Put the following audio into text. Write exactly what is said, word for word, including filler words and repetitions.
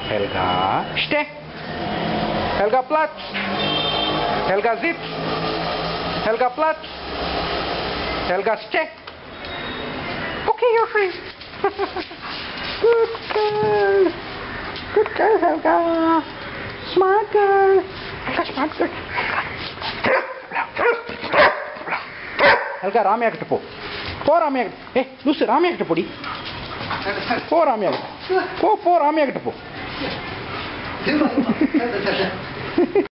Helga, steh. Helga, Platz. Helga, sitz. Helga, Platz. Helga, steh. Okay, you're free. Good girl. Good girl, Helga. Smart girl. Helga, smart girl. Helga, Ramya கிட்ட போ. போ Ramya கிட்ட. ஏய், லூசு Ramya கிட்ட போடி. போ Ramya கிட்ட. போ போ Ramya கிட்ட போ.